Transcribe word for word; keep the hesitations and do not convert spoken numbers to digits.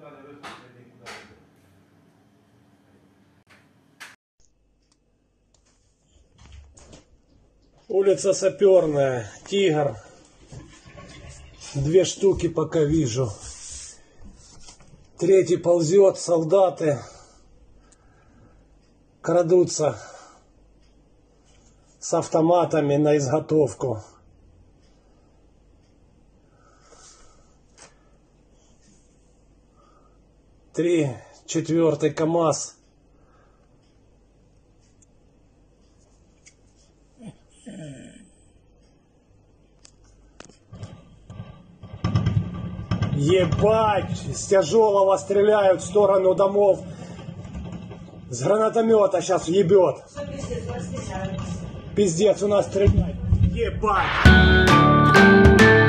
Улица Саперная, Тигр. Две штуки пока вижу. Третий ползет, солдаты крадутся с автоматами на изготовку. Три, четвертый КамАЗ. Ебать! С тяжелого стреляют в сторону домов. С гранатомета сейчас ебет. Пиздец, у нас стреляет. Ебать!